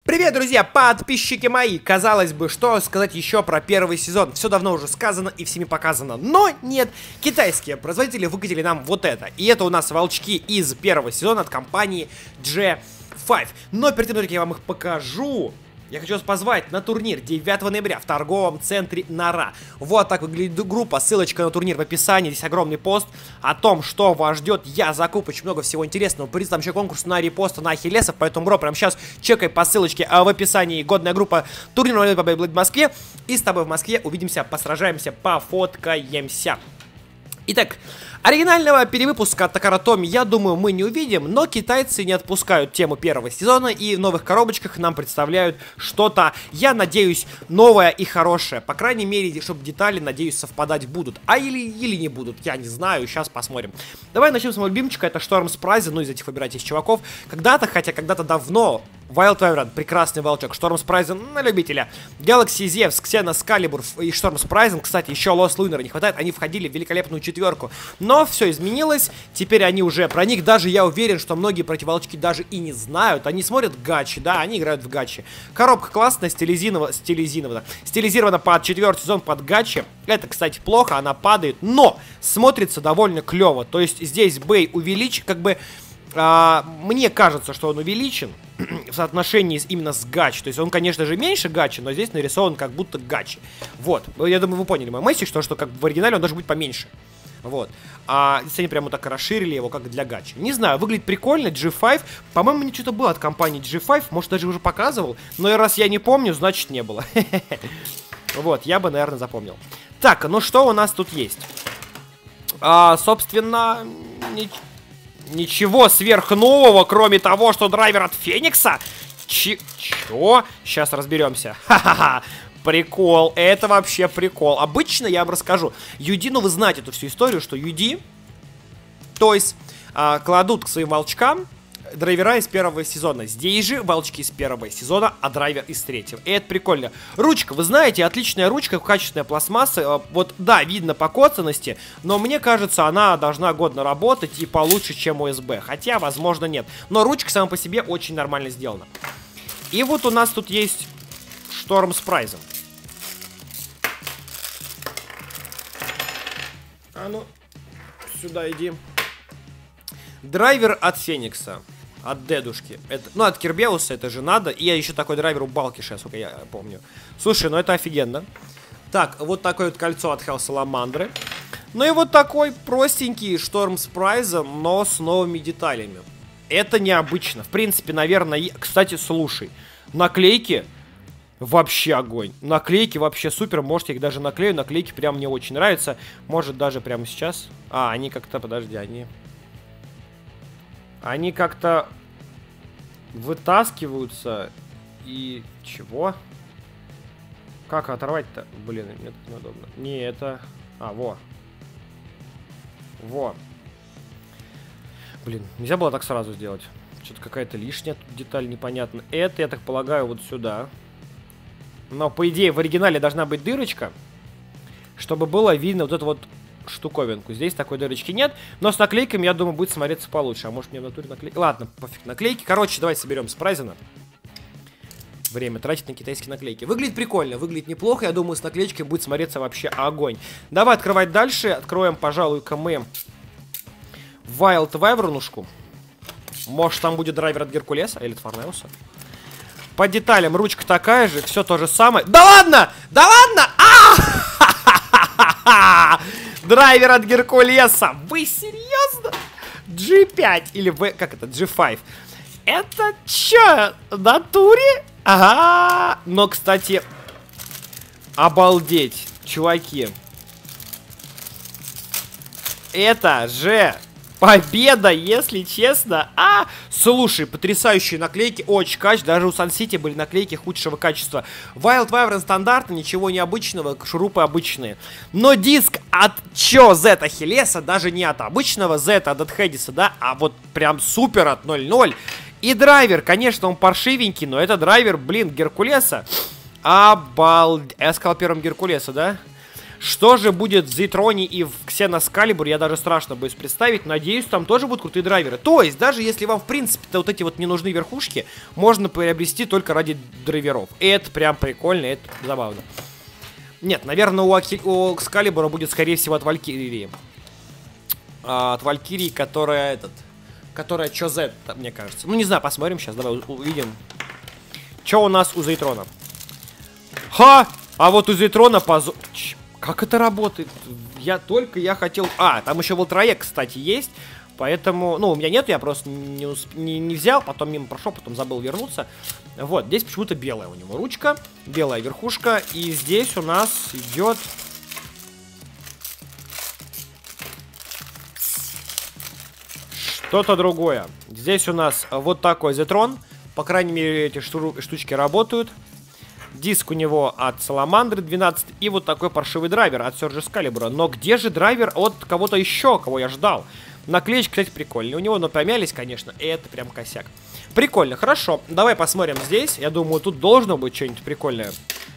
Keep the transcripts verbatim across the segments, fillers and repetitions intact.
Привет, друзья, подписчики мои! Казалось бы, что сказать еще про первый сезон? Все давно уже сказано и всеми показано. Но нет, китайские производители выкатили нам вот это. И это у нас волчки из первого сезона от компании джи файв. Но перед тем, как я вам их покажу, я хочу вас позвать на турнир девятого ноября в торговом центре Нора. Вот так выглядит группа, ссылочка на турнир в описании. Здесь огромный пост о том, что вас ждет. Я закуп очень много всего интересного. Приз там еще конкурс на репосты на Ахиллесов. Поэтому, бро, прямо сейчас чекай по ссылочке в описании. Годная группа турнира в Москве. И с тобой в Москве увидимся, посражаемся, пофоткаемся. Итак, оригинального перевыпуска Такара Томи, я думаю, мы не увидим, но китайцы не отпускают тему первого сезона и в новых коробочках нам представляют что-то, я надеюсь, новое и хорошее. По крайней мере, чтобы детали, надеюсь, совпадать будут. А или, или не будут, я не знаю, сейчас посмотрим. Давай начнем с моего любимчика, это Шторм Спрайзен, ну из этих выбирать из чуваков. Когда-то, хотя когда-то давно, Wild Wyvern, прекрасный волчок, Шторм Спрайзен на любителя, Galaxy Zevs, Xenos Calibur и Шторм Спрайзен, кстати, еще Lost Lunar не хватает, они входили в великолепную четверку. Но все изменилось, теперь они уже, про них даже я уверен, что многие противолчки даже и не знают, они смотрят гачи, да, они играют в гачи. Коробка классная, стилизирована, стилизирована, стилизирована под четвертый сезон, под гачи. Это, кстати, плохо, она падает, но смотрится довольно клево, то есть здесь Бэй увеличен, как бы, а, мне кажется, что он увеличен в соотношении именно с гачи. То есть он, конечно же, меньше гачи, но здесь нарисован как будто гачи. Вот, я думаю, вы поняли мою мысль, что, что как в оригинале он должен быть поменьше. Вот. А здесь они прямо так расширили его, как для гачи. Не знаю, выглядит прикольно, джи файв. По-моему, мне что-то было от компании джи файв. Может, даже уже показывал. Но раз я не помню, значит не было. Вот, я бы, наверное, запомнил. Так, ну что у нас тут есть? А, собственно, ни... ничего сверхнового, кроме того, что драйвер от Феникса. Ч... Чё? Сейчас разберемся. Ха-ха-ха. Прикол, это вообще прикол. Обычно я вам расскажу. ю ди, ну вы знаете эту всю историю, что ю ди, то есть, а, кладут к своим волчкам драйвера из первого сезона. Здесь же волчки из первого сезона, а драйвер из третьего. И это прикольно. Ручка, вы знаете, отличная ручка, качественная пластмасса. Вот, да, видно по коцанности, но мне кажется, она должна годно работать и получше, чем о эс бэ. Хотя, возможно, нет. Но ручка сама по себе очень нормально сделана. И вот у нас тут есть Шторм Спрайзен. А ну, сюда иди. Драйвер от Феникса. От дедушки. Это, ну, от Кирбеуса это же надо. И я еще такой драйвер у Балкиша, сколько я помню. Слушай, ну это офигенно. Так, вот такое вот кольцо от Хелл Саламандры. Ну и вот такой простенький Шторм Спрайзен, но с новыми деталями. Это необычно. В принципе, наверное... Кстати, слушай. Наклейки... Вообще огонь. Наклейки вообще супер. Может, я их даже наклею. Наклейки прям мне очень нравятся. Может, даже прямо сейчас. А, они как-то... Подожди, они... Они как-то... Вытаскиваются. И... Чего? Как оторвать-то? Блин, мне так неудобно. Не, это... А, во. Во. Блин, нельзя было так сразу сделать. Что-то какая-то лишняя деталь непонятная. Это, я так полагаю, вот сюда. Но, по идее, в оригинале должна быть дырочка, чтобы было видно вот эту вот штуковинку. Здесь такой дырочки нет, но с наклейками, я думаю, будет смотреться получше. А может, мне в натуре наклейки... Ладно, пофиг, наклейки. Короче, давайте соберем Спрайзена. Время тратить на китайские наклейки. Выглядит прикольно, выглядит неплохо. Я думаю, с наклеечкой будет смотреться вообще огонь. Давай открывать дальше. Откроем, пожалуй-ка мы Wild Wyvernушку. Может, там будет драйвер от Геркулеса или от Форнеуса. По деталям ручка такая же, все то же самое. Да ладно! Да ладно! А! Драйвер от Геркулеса! Вы серьезно? джи пять или В... Как это? джи файв. Это чё? В натуре? Ага. Но, кстати, обалдеть, чуваки. Это же... Победа, если честно. А, слушай, потрясающие наклейки. Очень качественные. Даже у Sun City были наклейки худшего качества. Wild Wyvern стандартно, ничего необычного. Шурупы обычные. Но диск от чё Z Ахиллеса, даже не от обычного Z, а от Хедиса, да, а вот прям супер от ноль ноль. И драйвер, конечно, он паршивенький, но это драйвер, блин, Геркулеса. Обалдеть. Я сказал первым Геркулеса, да? Что же будет в Зейтроне и в Ксеноскалибуре, я даже страшно боюсь представить. Надеюсь, там тоже будут крутые драйверы. То есть, даже если вам, в принципе-то, вот эти вот не нужны верхушки, можно приобрести только ради драйверов. И это прям прикольно, это забавно. Нет, наверное, у, Аки... у Экскалибура будет, скорее всего, от Валькирии. А, от Валькирии, которая этот... Которая чё Z, мне кажется. Ну, не знаю, посмотрим сейчас, давай увидим. Чё у нас у Зейтрона? Ха! А вот у Зейтрона позор... Как это работает? Я только я хотел... А, там еще Волтроек, кстати, есть. Поэтому... Ну, у меня нет, я просто не, усп... не, не взял. Потом мимо прошел, потом забыл вернуться. Вот, здесь почему-то белая у него ручка. Белая верхушка. И здесь у нас идет... Что-то другое. Здесь у нас вот такой Зейтрон. По крайней мере, эти шту... штучки работают. Диск у него от Саламандры двенадцать. И вот такой паршивый драйвер от Surge Excalibur. Но где же драйвер от кого-то еще, кого я ждал? Наклеечки, кстати, прикольные. У него, но помялись, конечно. И это прям косяк. Прикольно, хорошо. Давай посмотрим здесь. Я думаю, тут должно быть что-нибудь прикольное.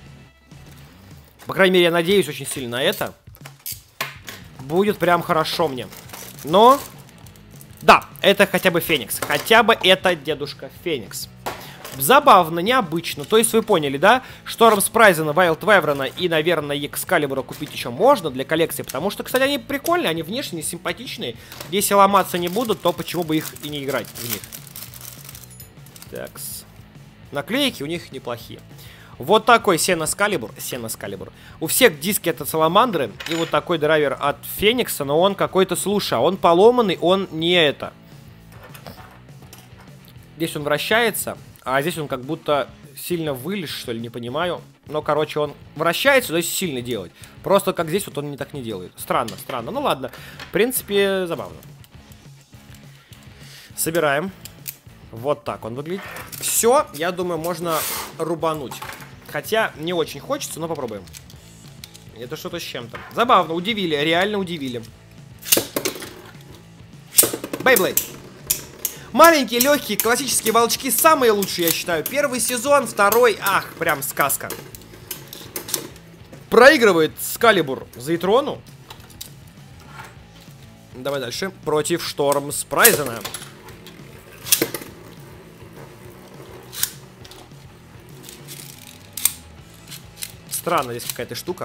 По крайней мере, я надеюсь очень сильно на это. Будет прям хорошо мне. Но... Да, это хотя бы Феникс. Хотя бы это дедушка Феникс. Забавно, необычно. То есть вы поняли, да? Шторм Спрайзена, Вайлд Вайверна и, наверное, Экскалибура купить еще можно для коллекции. Потому что, кстати, они прикольные, они внешне симпатичные. Если ломаться не будут, то почему бы их и не играть в них? Такс. Наклейки у них неплохие. Вот такой Ксеноскалибур. Ксеноскалибур. У всех диски это Саламандры. И вот такой драйвер от Феникса. Но он какой-то, слушай, он поломанный, он не это. Здесь он вращается. А здесь он как будто сильно вылез, что ли, не понимаю. Но, короче, он вращается, но если сильно делать. Просто как здесь вот он не так не делает. Странно, странно. Ну ладно. В принципе, забавно. Собираем. Вот так он выглядит. Все, я думаю, можно рубануть. Хотя не очень хочется, но попробуем. Это что-то с чем-то. Забавно, удивили, реально удивили. Бейблейд. Маленькие, легкие, классические волчки самые лучшие, я считаю. Первый сезон, второй, ах, прям сказка. Проигрывает Скалибур Зейтрону. Давай дальше. Против Шторм Спрайзена. Странно здесь какая-то штука.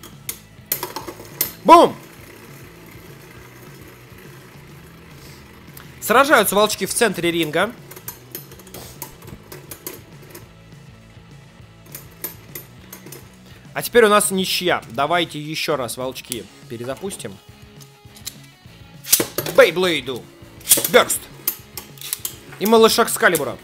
Бум! Сражаются волчки в центре ринга. А теперь у нас ничья. Давайте еще раз волчки перезапустим. Бейблейду. Бёрст. И малыша Экскалибура.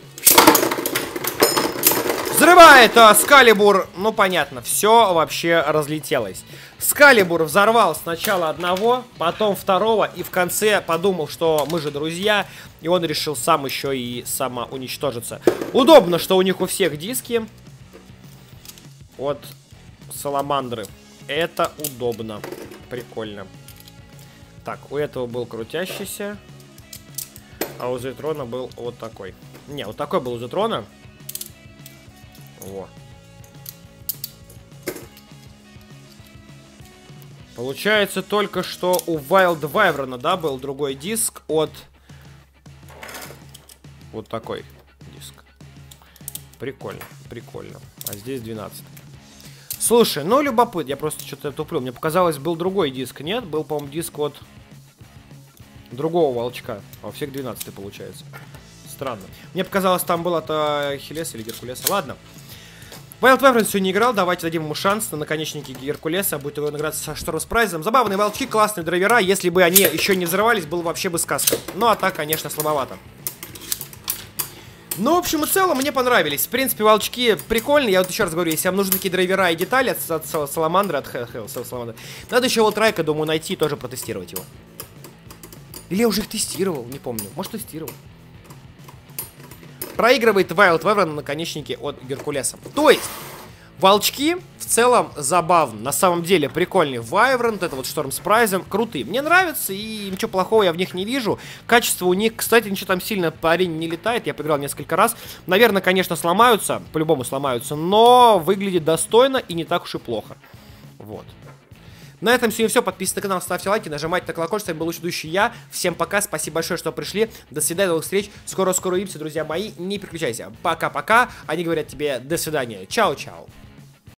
Взрывает а, Скалибур. Ну, понятно, все вообще разлетелось. Скалибур взорвал сначала одного, потом второго, и в конце подумал, что мы же друзья, и он решил сам еще и самоуничтожиться. Удобно, что у них у всех диски от Саламандры. Это удобно. Прикольно. Так, у этого был крутящийся, а у Зейтрона был вот такой. Не, вот такой был у Зейтрона. Во. Получается только что у Wild Wyvern, да, был другой диск от... Вот такой диск. Прикольно, прикольно. А здесь двенадцать. Слушай, ну любопытно, я просто что-то туплю. Мне показалось, был другой диск. Нет, был, по-моему, диск от другого волчка. А у всех двенадцать получается. Странно. Мне показалось, там был от Ахиллеса или Геркулеса. Ладно. Wild Wyvern сегодня не играл, давайте дадим ему шанс на наконечнике Геркулеса. Будет его награться со Шторм Спрайзом. Забавные волчки, классные драйвера. Если бы они еще не взрывались, было вообще бы сказка. Ну а так, конечно, слабовато. Ну, в общем и целом, мне понравились. В принципе, волчки прикольные. Я вот еще раз говорю, если вам нужны такие драйвера и детали от, от Саламандры, от Hell, Саламандры, надо еще Волтрайка, думаю, найти и тоже протестировать его. Или я уже их тестировал, не помню. Может, тестировал. Проигрывает Wild Wyvern на наконечнике от Геркулеса. То есть, волчки в целом забавны. На самом деле, прикольный Wyvern, вот это вот Шторм Спрайзен, крутые. Мне нравятся, и ничего плохого я в них не вижу. Качество у них, кстати, ничего там сильно по арене не летает. Я поиграл несколько раз. Наверное, конечно, сломаются, по-любому сломаются, но выглядит достойно и не так уж и плохо. Вот. На этом сегодня все. Подписывайтесь на канал, ставьте лайки, нажимайте на колокольчик. С вами был лучший ведущий я. Всем пока, спасибо большое, что пришли. До свидания, до новых встреч. Скоро-скоро увидимся, друзья мои. Не переключайся. Пока-пока. Они говорят тебе до свидания. Чао-чао.